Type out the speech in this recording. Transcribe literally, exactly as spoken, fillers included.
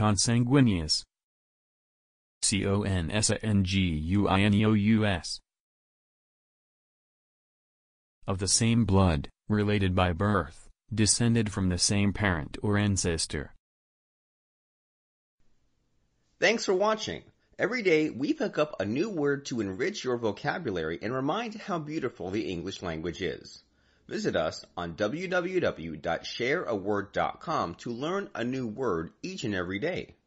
Consanguineous. C O N S A N G U I N E O U S. Of the same blood, related by birth, descended from the same parent or ancestor. Thanks for watching. Every day we pick up a new word to enrich your vocabulary and remind how beautiful the English language is. Visit us on w w w dot share a word dot com to learn a new word each and every day.